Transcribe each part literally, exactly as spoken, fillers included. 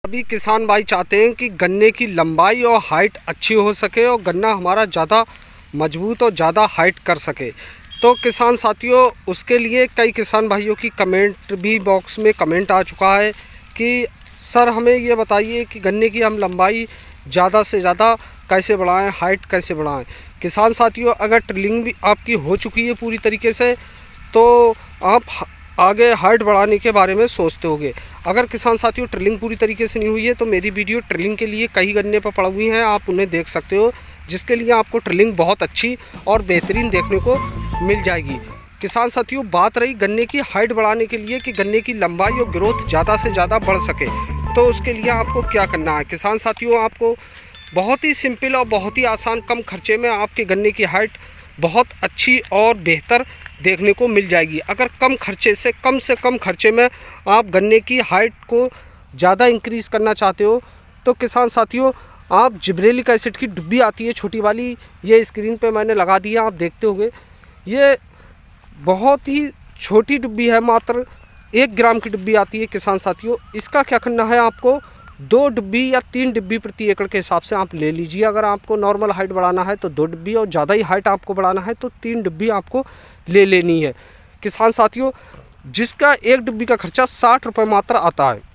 अभी किसान भाई चाहते हैं कि गन्ने की लंबाई और हाइट अच्छी हो सके और गन्ना हमारा ज़्यादा मजबूत और ज़्यादा हाइट कर सके। तो किसान साथियों, उसके लिए कई किसान भाइयों की कमेंट भी बॉक्स में कमेंट आ चुका है कि सर हमें ये बताइए कि गन्ने की हम लंबाई ज़्यादा से ज़्यादा कैसे बढ़ाएं, हाइट कैसे बढ़ाएं। किसान साथियों, अगर ट्रिलिंग भी आपकी हो चुकी है पूरी तरीके से तो आप आगे हाइट बढ़ाने के बारे में सोचते होंगे। अगर किसान साथियों ट्रिलिंग पूरी तरीके से नहीं हुई है तो मेरी वीडियो ट्रिलिंग के लिए कई गन्ने पर पड़ी हुई हैं, आप उन्हें देख सकते हो, जिसके लिए आपको ट्रिलिंग बहुत अच्छी और बेहतरीन देखने को मिल जाएगी। किसान साथियों, बात रही गन्ने की हाइट बढ़ाने के लिए कि गन्ने की लंबाई और ग्रोथ ज़्यादा से ज़्यादा बढ़ सके, तो उसके लिए आपको क्या करना है। किसान साथियों, आपको बहुत ही सिंपल और बहुत ही आसान कम खर्चे में आपके गन्ने की हाइट बहुत अच्छी और बेहतर देखने को मिल जाएगी। अगर कम खर्चे से कम से कम खर्चे में आप गन्ने की हाइट को ज़्यादा इंक्रीज़ करना चाहते हो तो किसान साथियों, आप जिब्रेलिक एसिड की डिब्बी आती है छोटी वाली, ये स्क्रीन पे मैंने लगा दी है, आप देखते होंगे। ये बहुत ही छोटी डिब्बी है, मात्र एक ग्राम की डिब्बी आती है। किसान साथियों, इसका क्या करना है, आपको दो डिब्बी या तीन डिब्बी प्रति एकड़ के हिसाब से आप ले लीजिए। अगर आपको नॉर्मल हाइट बढ़ाना है तो दो डिब्बी, और ज़्यादा ही हाइट आपको बढ़ाना है तो तीन डिब्बी आपको ले लेनी है। किसान साथियों, जिसका एक डिब्बी का खर्चा साठ रुपये मात्र आता है,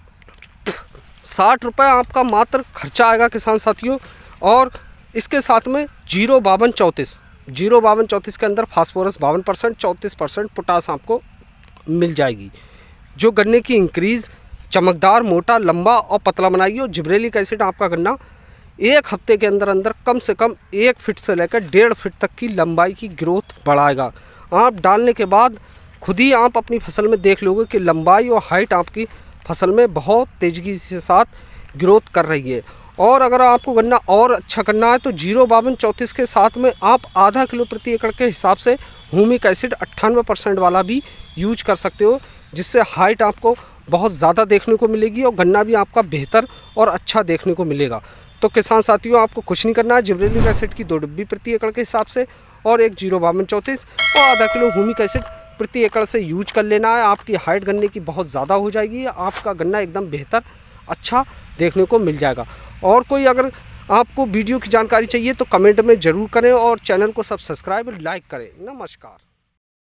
साठ रुपये आपका मात्र खर्चा आएगा किसान साथियों। और इसके साथ में जीरो बावन चौंतीस जीरो बावन चौंतीस के अंदर फास्फोरस बावन परसेंट, चौंतीस परसेंट पोटास आपको मिल जाएगी, जो गन्ने की इंक्रीज़ चमकदार, मोटा, लंबा और पतला बनाइए। और जिब्रेलिक एसिड आपका गन्ना एक हफ्ते के अंदर अंदर कम से कम एक फिट से लेकर डेढ़ फिट तक की लंबाई की ग्रोथ बढ़ाएगा। आप डालने के बाद खुद ही आप अपनी फसल में देख लोगे कि लंबाई और हाइट आपकी फसल में बहुत तेज़ी के साथ ग्रोथ कर रही है। और अगर आपको गन्ना और अच्छा करना है तो जीरो बावन चौंतीस के साथ में आप आधा किलो प्रति एकड़ के हिसाब से ह्यूमिक एसिड अट्ठानवे परसेंट वाला भी यूज कर सकते हो, जिससे हाइट आपको बहुत ज़्यादा देखने को मिलेगी और गन्ना भी आपका बेहतर और अच्छा देखने को मिलेगा। तो किसान साथियों, आपको कुछ नहीं करना है, जिब्रेलिक एसिड की दो डिब्बी प्रति एकड़ के हिसाब से और एक जीरो बावन चौंतीस और आधा किलो ह्यूमिक एसिड प्रति एकड़ से यूज कर लेना है। आपकी हाइट गन्ने की बहुत ज़्यादा हो जाएगी, आपका गन्ना एकदम बेहतर अच्छा देखने को मिल जाएगा। और कोई अगर आपको वीडियो की जानकारी चाहिए तो कमेंट में ज़रूर करें और चैनल को सब सब्सक्राइब और लाइक करें। नमस्कार।